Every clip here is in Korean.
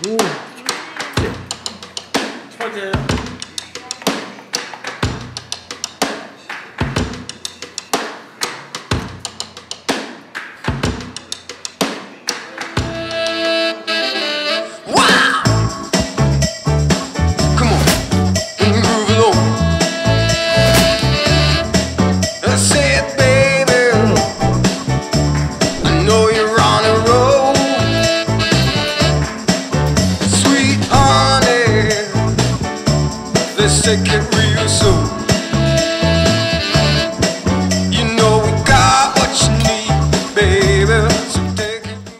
오. 처제요. Take it real soon. You know we got what you need, baby. So take it.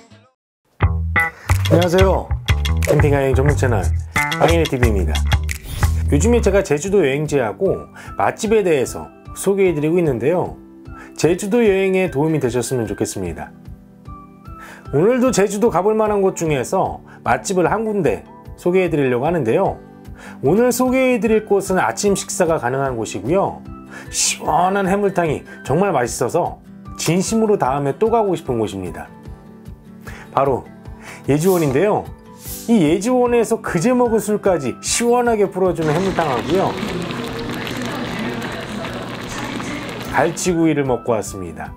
안녕하세요. 캠핑 여행 전문 채널 빵이네 TV입니다. 요즘에 제가 제주도 여행지하고 맛집에 대해서 소개해드리고 있는데요. 제주도 여행에 도움이 되셨으면 좋겠습니다. 오늘도 제주도 가볼 만한 곳 중에서 맛집을 한 군데 소개해드리려고 하는데요. 오늘 소개해드릴 곳은 아침 식사가 가능한 곳이고요. 시원한 해물탕이 정말 맛있어서 진심으로 다음에 또 가고 싶은 곳입니다. 바로 예지원인데요. 이 예지원에서 그제 먹은 술까지 시원하게 풀어주는 해물탕하고요. 갈치구이를 먹고 왔습니다.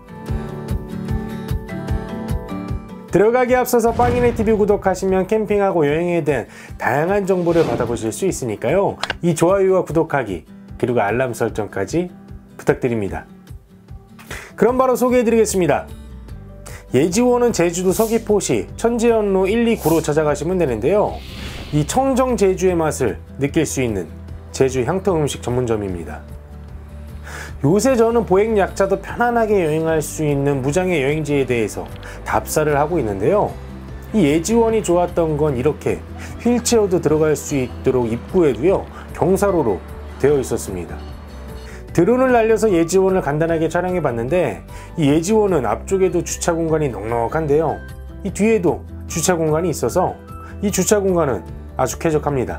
들어가기 앞서서 빵이네 TV 구독하시면 캠핑하고 여행에 대한 다양한 정보를 받아보실 수 있으니까요. 이 좋아요와 구독하기 그리고 알람 설정까지 부탁드립니다. 그럼 바로 소개해드리겠습니다. 예지원은 제주도 서귀포시 천재연로 129로 찾아가시면 되는데요. 이 청정 제주의 맛을 느낄 수 있는 제주 향토 음식 전문점입니다. 요새 저는 보행 약자도 편안하게 여행할 수 있는 무장의 여행지에 대해서 답사를 하고 있는데요. 이 예지원이 좋았던 건 이렇게 휠체어도 들어갈 수 있도록 입구에도요 경사로로 되어 있었습니다. 드론을 날려서 예지원을 간단하게 촬영해 봤는데 이 예지원은 앞쪽에도 주차 공간이 넉넉한데요. 이 뒤에도 주차 공간이 있어서 이 주차 공간은 아주 쾌적합니다.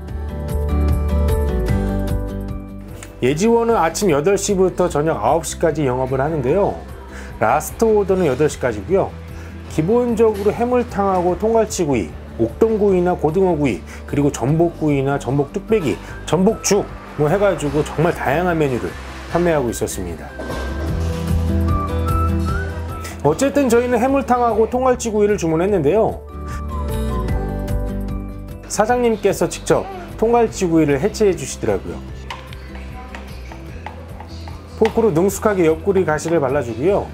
예지원은 아침 8시부터 저녁 9시까지 영업을 하는데요. 라스트 오더는 8시까지고요. 기본적으로 해물탕하고 통갈치구이, 옥동구이나 고등어구이, 그리고 전복구이나 전복뚝배기, 전복죽 뭐 해가지고 정말 다양한 메뉴를 판매하고 있었습니다. 어쨌든 저희는 해물탕하고 통갈치구이를 주문했는데요. 사장님께서 직접 통갈치구이를 해체해 주시더라고요. 포크로 능숙하게 옆구리 가시를 발라주고요.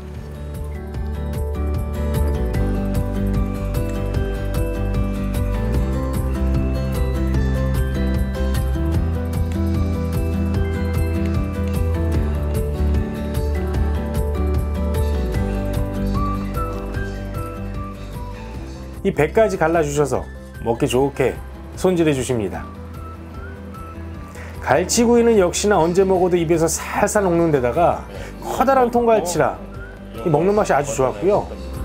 이 배까지 갈라주셔서 먹기 좋게 손질해 주십니다. 갈치구이는 역시나 언제 먹어도 입에서 살살 녹는 데다가 커다란 통갈치라 먹는 맛이 아주 좋았고요.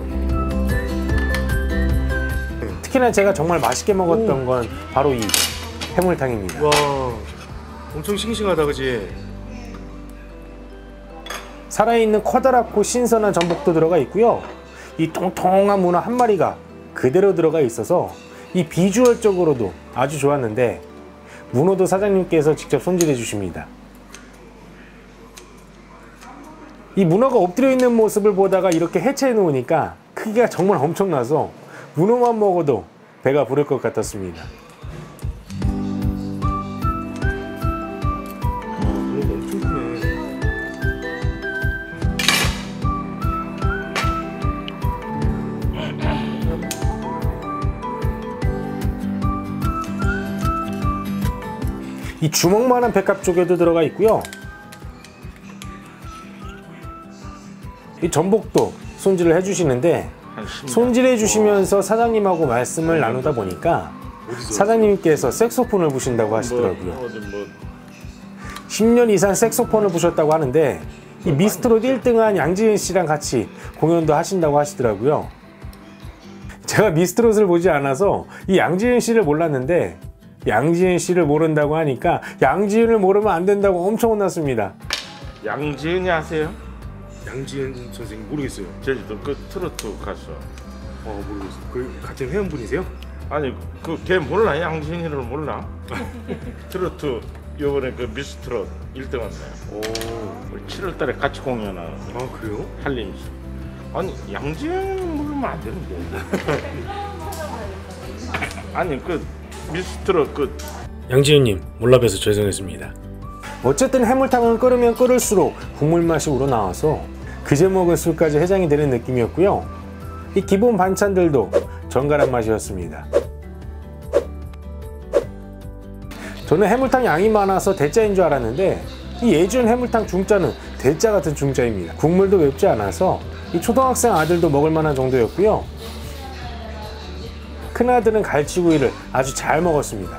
특히나 제가 정말 맛있게 먹었던 건 바로 이 해물탕입니다. 와, 엄청 싱싱하다, 그지? 살아있는 커다랗고 신선한 전복도 들어가 있고요. 이 통통한 문어 한 마리가 그대로 들어가 있어서 이 비주얼적으로도 아주 좋았는데 문어도 사장님께서 직접 손질해 주십니다. 이 문어가 엎드려 있는 모습을 보다가 이렇게 해체해 놓으니까 크기가 정말 엄청나서 문어만 먹어도 배가 부를 것 같았습니다. 엄청 크네. 이 주먹만한 백합 쪽에도 들어가 있고요. 이 전복도 손질을 해주시는데 손질해 주시면서 사장님하고 말씀을 나누다 보니까 사장님께서 색소폰을 부신다고 하시더라고요. 10년 이상 색소폰을 부셨다고 하는데 이 미스트롯 1등한 양지은 씨랑 같이 공연도 하신다고 하시더라고요. 제가 미스트롯을 보지 않아서 이 양지은 씨를 몰랐는데 양지은 씨를 모른다고 하니까 양지은을 모르면 안 된다고 엄청 혼났습니다. 양지은이 아세요? 양지은 선생님 모르겠어요. 제주도 그 트로트 가수. 모르겠어요. 그 같은 회원분이세요? 아니 그 걔 몰라? 양진이를 몰라? 트로트 요번에 그 미스 트롯 1등 왔네. 오. 우리 7월달에 같이 공연하는 아 그래요? 한림시. 아니 양진 모르면 안 되는데. 아니 그 미스 트롯 그 양지은님 몰라봬서 죄송했습니다. 어쨌든 해물탕은 끓으면 끓을수록 국물 맛이 우러나와서 그제 먹은 술까지 해장이 되는 느낌이었고요. 이 기본 반찬들도 정갈한 맛이었습니다. 저는 해물탕 양이 많아서 대짜인 줄 알았는데 이 예준 해물탕 중짜는 대짜 같은 중짜입니다. 국물도 맵지 않아서 이 초등학생 아들도 먹을 만한 정도였고요. 큰아들은 갈치구이를 아주 잘 먹었습니다.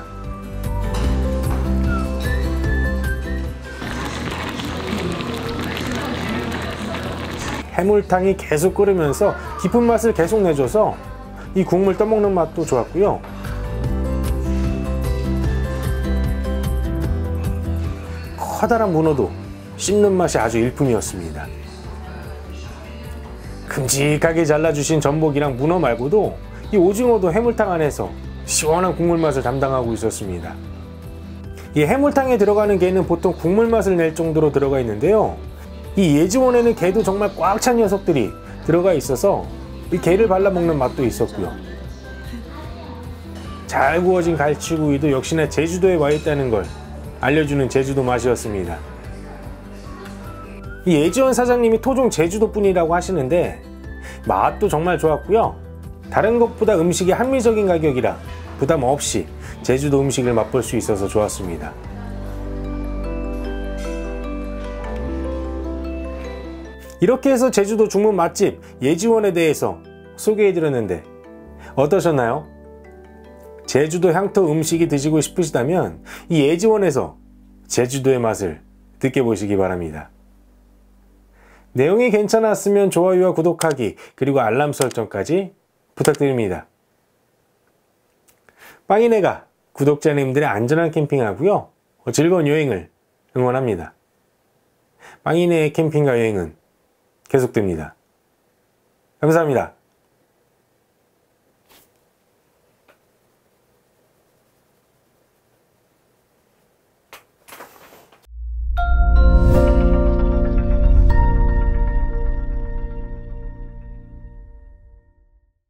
해물탕이 계속 끓으면서 깊은 맛을 계속 내줘서 이 국물 떠먹는 맛도 좋았고요. 커다란 문어도 씹는 맛이 아주 일품이었습니다. 큼직하게 잘라주신 전복이랑 문어 말고도 이 오징어도 해물탕 안에서 시원한 국물 맛을 담당하고 있었습니다. 이 해물탕에 들어가는 게는 보통 국물 맛을 낼 정도로 들어가 있는데요. 이 예지원에는 게도 정말 꽉 찬 녀석들이 들어가 있어서 이 게를 발라 먹는 맛도 있었고요. 잘 구워진 갈치구이도 역시나 제주도에 와 있다는 걸 알려주는 제주도 맛이었습니다. 이 예지원 사장님이 토종 제주도 분이라고 하시는데 맛도 정말 좋았고요. 다른 것보다 음식이 합리적인 가격이라 부담 없이 제주도 음식을 맛볼 수 있어서 좋았습니다. 이렇게 해서 제주도 중문 맛집 예지원에 대해서 소개해드렸는데 어떠셨나요? 제주도 향토 음식이 드시고 싶으시다면 이 예지원에서 제주도의 맛을 느껴보시기 바랍니다. 내용이 괜찮았으면 좋아요와 구독하기 그리고 알람 설정까지 부탁드립니다. 빵이네가 구독자님들의 안전한 캠핑하고요 즐거운 여행을 응원합니다. 빵이네의 캠핑과 여행은 계속됩니다. 감사합니다.